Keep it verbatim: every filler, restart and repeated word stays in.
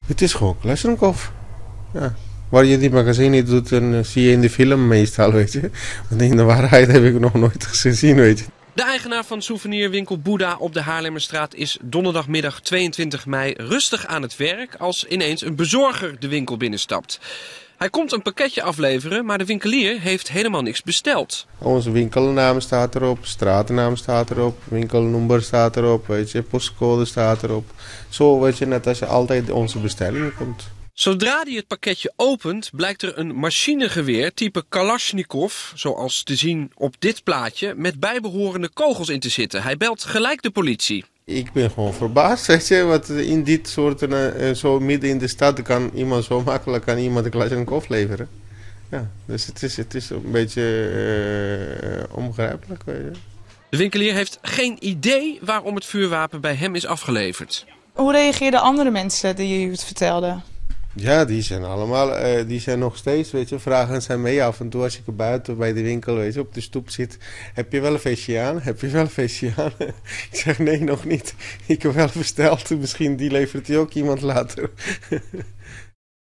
Het is gewoon Kalashnikov. Ja. Waar je die magazine doet, dan zie je in de film meestal, weet je. Want in de waarheid heb ik nog nooit gezien, weet je. De eigenaar van souvenirwinkel Boeddha op de Haarlemmerstraat is donderdagmiddag tweeëntwintig mei rustig aan het werk als ineens een bezorger de winkel binnenstapt. Hij komt een pakketje afleveren, maar de winkelier heeft helemaal niks besteld. Onze winkelnaam staat erop, straatnaam staat erop, winkelnummer staat erop, weet je, postcode staat erop. Zo weet je, net als je altijd onze bestellingen komt. Zodra hij het pakketje opent, blijkt er een machinegeweer type Kalashnikov, zoals te zien op dit plaatje, met bijbehorende kogels in te zitten. Hij belt gelijk de politie. Ik ben gewoon verbaasd, weet je, wat in dit soort, uh, zo midden in de stad kan iemand zo makkelijk aan iemand een Kalashnikov leveren. Ja, dus het is, het is een beetje uh, onbegrijpelijk, weet je. De winkelier heeft geen idee waarom het vuurwapen bij hem is afgeleverd. Hoe reageerden andere mensen die je het vertelde? Ja, die zijn allemaal, uh, die zijn nog steeds, weet je, vragen zij mee af en toe als ik buiten bij de winkel, weet je, op de stoep zit. Heb je wel een vestje aan? Heb je wel een vestje aan? Ik zeg nee, nog niet. Ik heb wel besteld, misschien die levert hij ook iemand later.